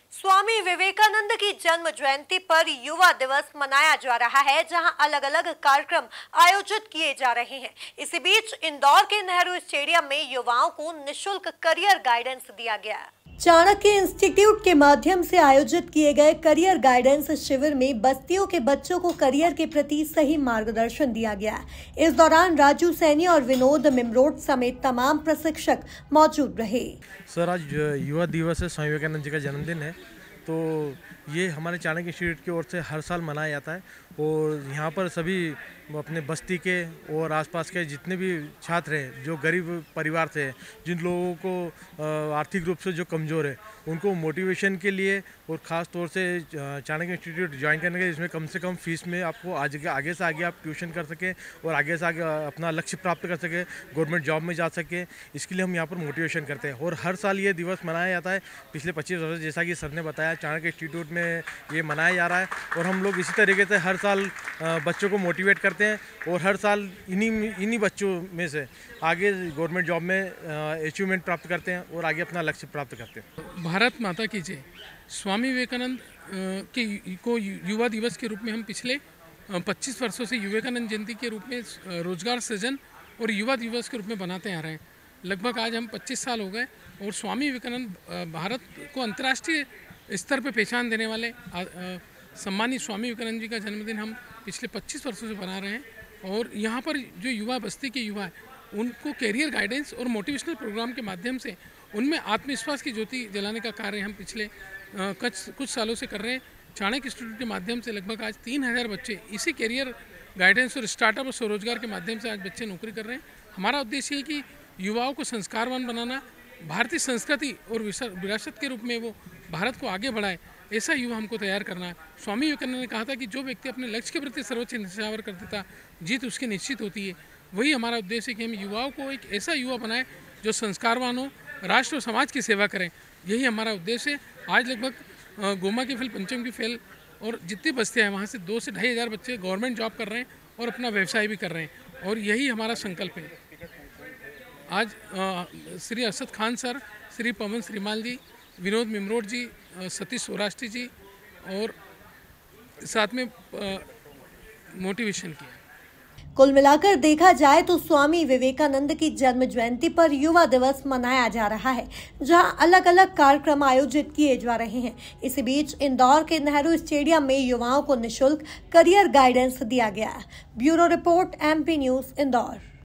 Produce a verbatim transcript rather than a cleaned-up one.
स्वामी विवेकानंद की जन्म जयंती पर युवा दिवस मनाया जा रहा है, जहां अलग अलग कार्यक्रम आयोजित किए जा रहे हैं। इसी बीच इंदौर के नेहरू स्टेडियम में युवाओं को निशुल्क करियर गाइडेंस दिया गया। चाणक्य इंस्टीट्यूट के माध्यम से आयोजित किए गए करियर गाइडेंस शिविर में बस्तियों के बच्चों को करियर के प्रति सही मार्गदर्शन दिया गया। इस दौरान राजू सैनी और विनोद मिमरोड समेत तमाम प्रशिक्षक मौजूद रहे। सर, आज युवा दिवस है, स्वामी विवेकानंद जी का जन्मदिन है, तो ये हमारे चाणक्य इंस्टीट्यूट की ओर से हर साल मनाया जाता है और यहाँ पर सभी अपने बस्ती के और आसपास के जितने भी छात्र हैं जो गरीब परिवार से, जिन लोगों को आर्थिक रूप से जो कमज़ोर है, उनको मोटिवेशन के लिए और ख़ास तौर से चाणक्य इंस्टीट्यूट ज्वाइन करने के, जिसमें कम से कम फीस में आपको आज आगे से आगे आप ट्यूशन कर सकें और आगे से आगे अपना लक्ष्य प्राप्त कर सकें, गवर्नमेंट जॉब में जा सके, इसके लिए हम यहाँ पर मोटिवेशन करते हैं। और हर साल ये दिवस मनाया जाता है। पिछले पच्चीस वर्ष जैसा कि सर ने बताया, चाणक्य इंस्टीट्यूट में ये मनाया जा रहा है और हम लोग इसी तरीके से हर साल बच्चों को मोटिवेट करते हैं और हर साल इन्हीं इन्हीं बच्चों में से आगे गवर्नमेंट जॉब में अचीवमेंट प्राप्त करते हैं और आगे अपना लक्ष्य प्राप्त करते हैं। भारत माता की जय। स्वामी विवेकानंद के को युवा दिवस के रूप में हम पिछले पच्चीस वर्षों से विवेकानंद जयंती के रूप में रोजगार सृजन और युवा दिवस के रूप में बनाते आ रहे हैं। लगभग आज हम पच्चीस साल हो गए और स्वामी विवेकानंद भारत को अंतर्राष्ट्रीय स्तर पर पहचान देने वाले सम्मानित स्वामी विवेकानंद जी का जन्मदिन हम पिछले पच्चीस वर्षों से बना रहे हैं। और यहाँ पर जो युवा बस्ती के युवा है, उनको कैरियर गाइडेंस और मोटिवेशनल प्रोग्राम के माध्यम से उनमें आत्मविश्वास की ज्योति जलाने का कार्य हम पिछले कुछ कुछ सालों से कर रहे हैं। चाणक्य इंस्टीट्यूट के माध्यम से लगभग आज तीन हज़ार बच्चे इसी कैरियर गाइडेंस और स्टार्टअप और स्वरोजगार के माध्यम से आज बच्चे नौकरी कर रहे हैं। हमारा उद्देश्य है कि युवाओं को संस्कारवान बनाना, भारतीय संस्कृति और विरासत के रूप में वो भारत को आगे बढ़ाए, ऐसा युवा हमको तैयार करना है। स्वामी विवेकानंद ने कहा था कि जो व्यक्ति अपने लक्ष्य के प्रति सर्वोच्च निश्चय कर देता, जीत उसकी निश्चित होती है। वही हमारा उद्देश्य है कि हम युवाओं को एक ऐसा युवा बनाए जो संस्कारवान हो, राष्ट्र और समाज की सेवा करें। यही हमारा उद्देश्य है। आज लगभग गोमा की फेल, पंचम की फेल और जितनी बस्तियाँ हैं वहाँ से दो से ढाई हज़ार बच्चे गवर्नमेंट जॉब कर रहे हैं और अपना व्यवसाय भी कर रहे हैं और यही हमारा संकल्प है। आज आ, श्री असद खान सर, श्री पवन श्रीमाल जी, विनोद मिमरोड जी, सतीश सौराष्ट्री जी और साथ में मोटिवेशन किया। कुल मिलाकर देखा जाए तो स्वामी विवेकानंद की जन्म जयंती पर युवा दिवस मनाया जा रहा है, जहां अलग अलग कार्यक्रम आयोजित किए जा रहे हैं। इसी बीच इंदौर के नेहरू स्टेडियम में युवाओं को निशुल्क करियर गाइडेंस दिया गया। Bureau report, MP news, Indore.